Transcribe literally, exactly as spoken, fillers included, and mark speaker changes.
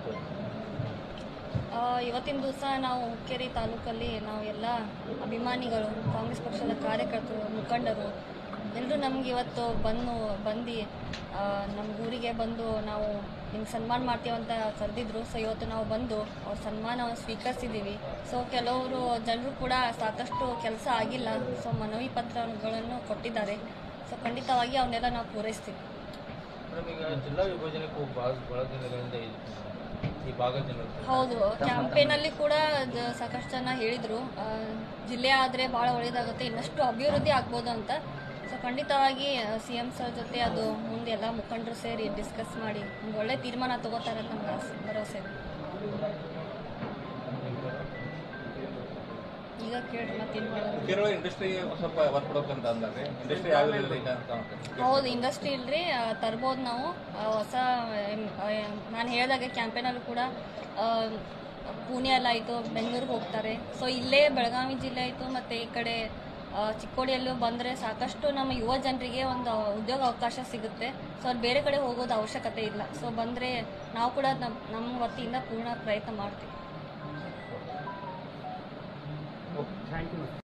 Speaker 1: ಇವತ್ತಿನ ದಿವಸ ನಾವು ಹುಕ್ಕೇರಿ ತಾಲೂಕಲ್ಲಿ ನಾವು ಎಲ್ಲ ಅಭಿಮಾನಿಗಳು, ಕಾಂಗ್ರೆಸ್ ಪಕ್ಷದ ಕಾರ್ಯಕರ್ತರು, ಮುಖಂಡರು ಎಲ್ಲರೂ ನಮ್ಗೆ ಇವತ್ತು ಬಂದು ಬಂದು ನಮ್ಮ ಊರಿಗೆ ಬಂದು ನಾವು ನಿಮ್ಗೆ ಸನ್ಮಾನ ಮಾಡ್ತೀವಂತ ಕರೆದಿದ್ರು. ಸೊ ಇವತ್ತು ನಾವು ಬಂದು ಅವ್ರ ಸನ್ಮಾನ ಸ್ವೀಕರಿಸಿದ್ದೀವಿ. ಸೊ ಕೆಲವರು ಜನರು ಕೂಡ ಸಾಕಷ್ಟು ಕೆಲಸ ಆಗಿಲ್ಲ, ಸೊ ಮನವಿ ಪತ್ರಗಳನ್ನು ಕೊಟ್ಟಿದ್ದಾರೆ. ಸೊ ಖಂಡಿತವಾಗಿ ಅವನ್ನೆಲ್ಲ ನಾವು ಪೂರೈಸ್ತೀವಿ.
Speaker 2: ಜಿಲ್ಲಾ ವಿಭಜನೆಗೂ
Speaker 1: ಹೌದು, ಕ್ಯಾಂಪೇನಲ್ಲಿ ಕೂಡ ಸಾಕಷ್ಟು ಜನ ಹೇಳಿದರು ಜಿಲ್ಲೆ ಆದರೆ ಭಾಳ ಒಳ್ಳೆಯದಾಗುತ್ತೆ, ಇನ್ನಷ್ಟು ಅಭಿವೃದ್ಧಿ ಆಗ್ಬೋದು ಅಂತ. ಸೊ ಖಂಡಿತವಾಗಿ ಸಿ ಎಂ ಸರ್ ಜೊತೆ ಅದು ಮುಂದೆ ಎಲ್ಲ ಮುಖಂಡರು ಸೇರಿ ಡಿಸ್ಕಸ್ ಮಾಡಿ ಒಂದು ಒಳ್ಳೆ ತೀರ್ಮಾನ ತಗೋತಾರೆ ಅಂತ ನಮ್ಗೆ ಆಸೆ ಭರವಸೆ ಇದೆ. ಈಗ ಕೇಳಿ ಮತ್ತೇನು ಹೌದು, ಇಂಡಸ್ಟ್ರಿ ಇಲ್ರಿ ತರ್ಬೋದು ನಾವು ಹೊಸ. ನಾನು ಹೇಳಿದಾಗ ಕ್ಯಾಂಪೇನಲ್ಲೂ ಕೂಡ ಪುಣೆ ಎಲ್ಲ ಆಯಿತು, ಬೆಂಗಳೂರಿಗೆ ಹೋಗ್ತಾರೆ. ಸೊ ಇಲ್ಲೇ ಬೆಳಗಾವಿ ಜಿಲ್ಲೆ ಆಯಿತು ಮತ್ತು ಈ ಕಡೆ ಚಿಕ್ಕೋಡಿಯಲ್ಲೂ ಬಂದರೆ ಸಾಕಷ್ಟು ನಮ್ಮ ಯುವ ಜನರಿಗೆ ಒಂದು ಉದ್ಯೋಗ ಅವಕಾಶ ಸಿಗುತ್ತೆ. ಸೊ ಅವ್ರು ಬೇರೆ ಕಡೆ ಹೋಗೋದು ಅವಶ್ಯಕತೆ ಇಲ್ಲ. ಸೊ ಬಂದರೆ ನಾವು ಕೂಡ ನಮ್ಮ ನಮ್ಮ ವತಿಯಿಂದ ಪೂರ್ಣ ಪ್ರಯತ್ನ ಮಾಡ್ತೀವಿ.
Speaker 3: Thank you.